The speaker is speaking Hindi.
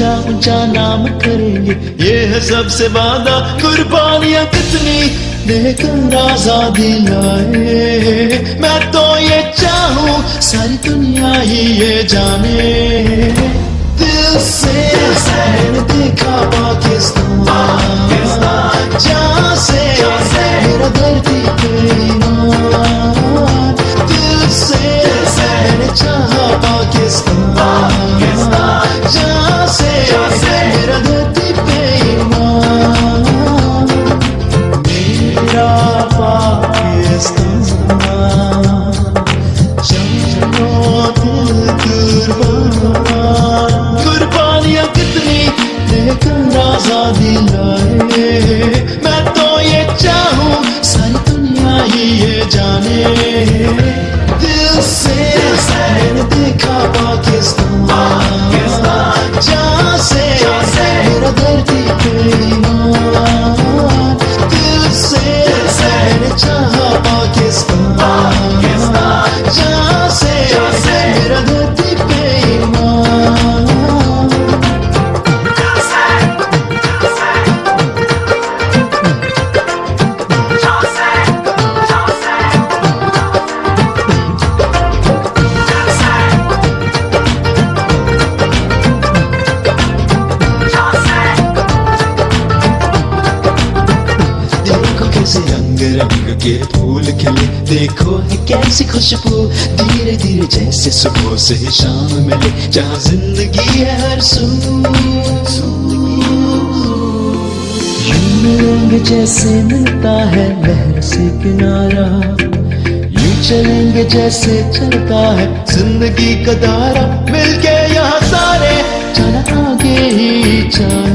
ऊंचा ऊंचा नाम करेंगे, ये है सबसे वादा। कुर्बानियां कितनी देकर आजादी लाए, मैं तो ये चाहूं सारी दुनिया ही ये जाने। दिल से मैंने देखा पाकिस्तान, जहाँ से मेरा धरती पे ईमान। दिल से मैंने चाहा पाकिस्तान, जहाँ से मेरा धरती पे ईमान। मेरा पाकिस्तान, चलो दिल कुर्बान। कुर्बानियां कितनी देकर आजादी लाए, मैं तो ये चाहूं सारी दुनिया ही ये जाने। दिल से मैंने देखा पाकिस्तान, जहाँ से मेरा धरती पे ईमान। दिल से मैंने चाहा पाकिस्तान, जहाँ से मेरा धरती पे ईमान। रंग रंग के फूल खिले, देखो है कैसी खुशबू। धीरे धीरे जैसे सुबह से शाम मिले, जहाँ जिंदगी है हर सू। रंग जैसे मिलता है लहर से किनारा, यूं चलेंगे जैसे चलता है जिंदगी का धारा। मिलके यहाँ सारे चला आगे ही चल।